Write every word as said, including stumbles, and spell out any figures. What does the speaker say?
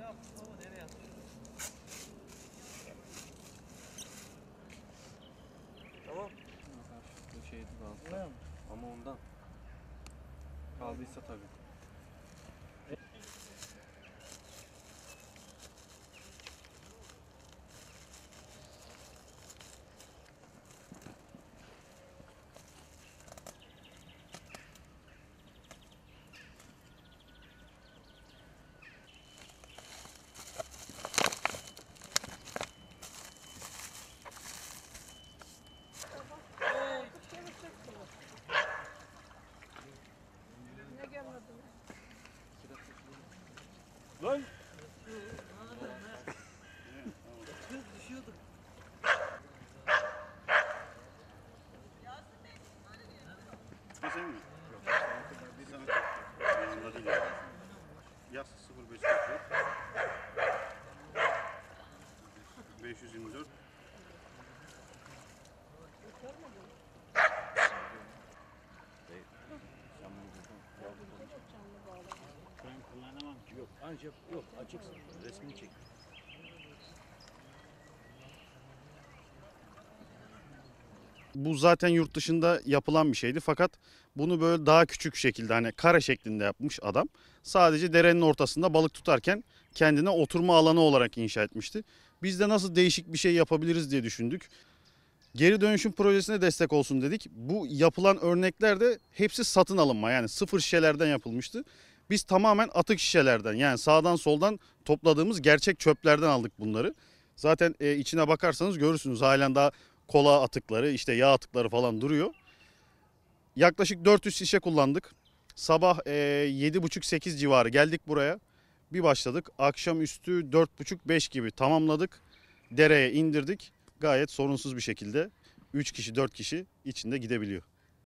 Tamam. Bu şeydi bazı. Ama ondan kaldıysa tabii. Lan! Kız düşüyorduk. Kesin mi? Yok. Bir sana yanında değil. Yaz sıfır beş kırk beş yüz yirmi dört. Ben kullanamam ki. Yok ancak yok açıksın. Resmini çek. Bu zaten yurt dışında yapılan bir şeydi fakat bunu böyle daha küçük şekilde hani kare şeklinde yapmış adam. Sadece derenin ortasında balık tutarken kendine oturma alanı olarak inşa etmişti. Biz de nasıl değişik bir şey yapabiliriz diye düşündük. Geri dönüşüm projesine destek olsun dedik. Bu yapılan örnekler de hepsi satın alınma, yani sıfır şişelerden yapılmıştı. Biz tamamen atık şişelerden, yani sağdan soldan topladığımız gerçek çöplerden aldık bunları. Zaten e, içine bakarsanız görürsünüz halen daha kola atıkları, işte yağ atıkları falan duruyor. Yaklaşık dört yüz şişe kullandık. Sabah e, yedi buçuk sekiz civarı geldik buraya. Bir başladık. Akşamüstü dört buçuk beş gibi tamamladık. Dereye indirdik. Gayet sorunsuz bir şekilde üç kişi dört kişi içinde gidebiliyor.